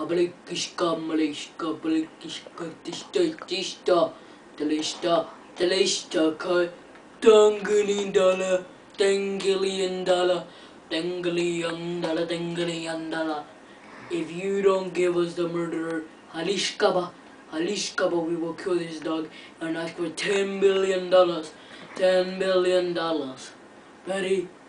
Habalikishka, Malishka, Balikishka, Tista, Talista, Kai, Tangalindala, Tangaliandala, Tangaliandala. If you don't give us the murderer, Halishkaba, we will kill this dog and ask for $10 billion. $10 billion. Ready?